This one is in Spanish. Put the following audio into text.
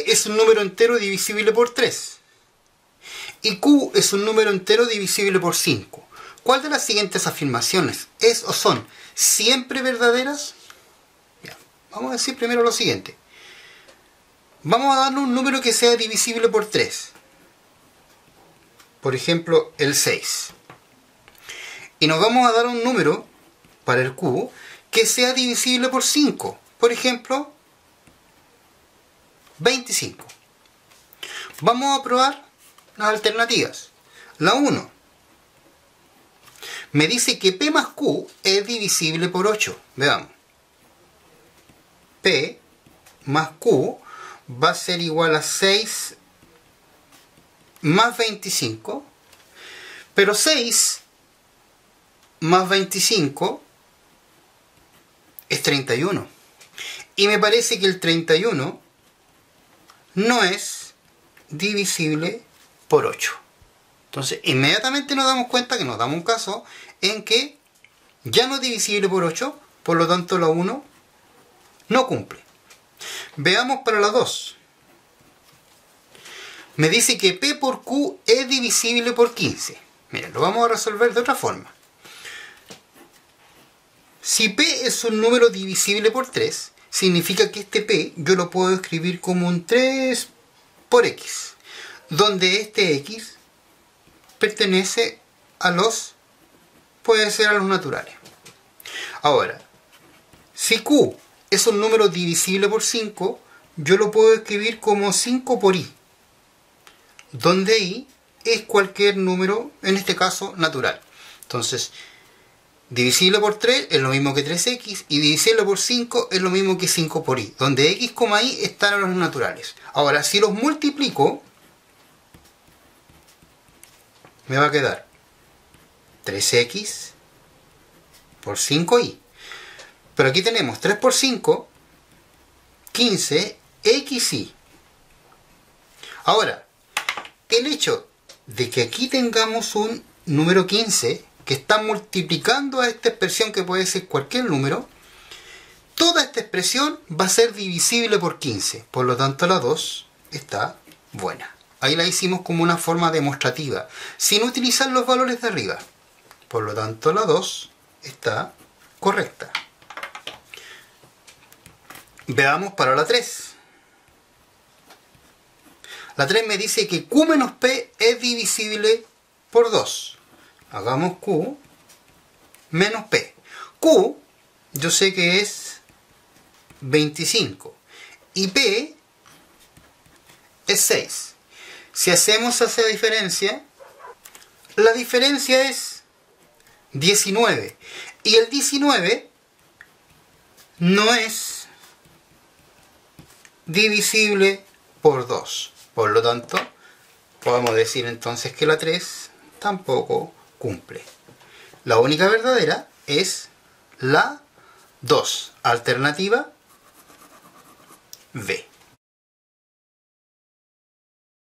es un número entero divisible por 3. Y Q es un número entero divisible por 5. ¿Cuál de las siguientes afirmaciones es o son siempre verdaderas? Ya, vamos a decir primero lo siguiente. Vamos a darle un número que sea divisible por 3. Por ejemplo, el 6. Y nos vamos a dar un número para el Q que sea divisible por 5. Por ejemplo, 25. Vamos a probar las alternativas. La 1 me dice que P más Q es divisible por 8. Veamos. P más Q va a ser igual a 6 más 25. Pero 6 más 25 es 31. Y me parece que el 31 no es divisible por 8. Entonces, inmediatamente nos damos cuenta que nos damos un caso en que ya no es divisible por 8, por lo tanto la 1 no cumple. Veamos para la 2. Me dice que P por Q es divisible por 15. Miren, lo vamos a resolver de otra forma. Si P es un número divisible por 3, significa que este P yo lo puedo escribir como un 3 por X, donde este X pertenece a los, puede ser a los naturales. Ahora, si Q es un número divisible por 5, yo lo puedo escribir como 5 por I, donde I es cualquier número, en este caso natural. Entonces, divisible por 3 es lo mismo que 3x y divisible por 5 es lo mismo que 5 por i, donde x, y están a los naturales. Ahora, si los multiplico, me va a quedar 3x por 5i. Pero aquí tenemos 3 por 5, 15, xy. Ahora, el hecho de que aquí tengamos un número 15 que está multiplicando a esta expresión que puede ser cualquier número, toda esta expresión va a ser divisible por 15. Por lo tanto, la 2 está buena. Ahí la hicimos como una forma demostrativa, sin utilizar los valores de arriba. Por lo tanto, la 2 está correcta. Veamos para la 3. La 3 me dice que Q menos P es divisible por 2. Hagamos Q menos P. Q, yo sé que es 25. Y P es 6. Si hacemos esa diferencia, la diferencia es 19. Y el 19 no es divisible por 2. Por lo tanto, podemos decir entonces que la 3 tampoco cumple. La única verdadera es la 2, alternativa B.